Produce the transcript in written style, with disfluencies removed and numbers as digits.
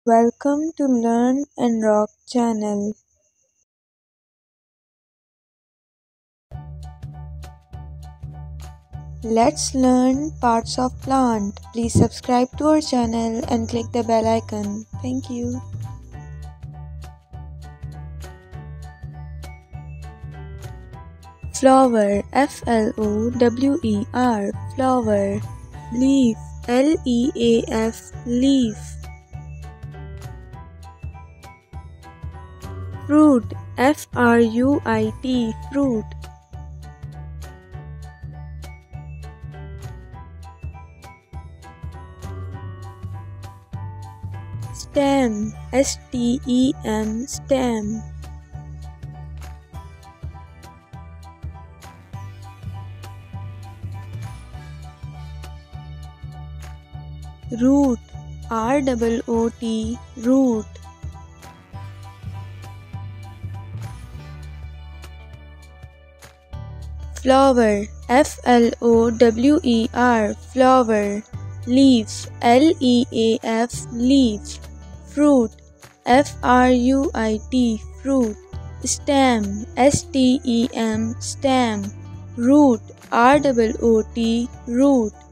Welcome to Learn and Rock channel. Let's learn parts of plant. Please subscribe to our channel and click the bell icon. Thank you. Flower, Flower, flower. Leaf, Leaf, leaf. Fruit, Fruit, fruit. Stem, Stem, stem. Root, Root, root. Flower, flower. Leaf, leaf. Fruit, fruit. Stem, stem. Root, root.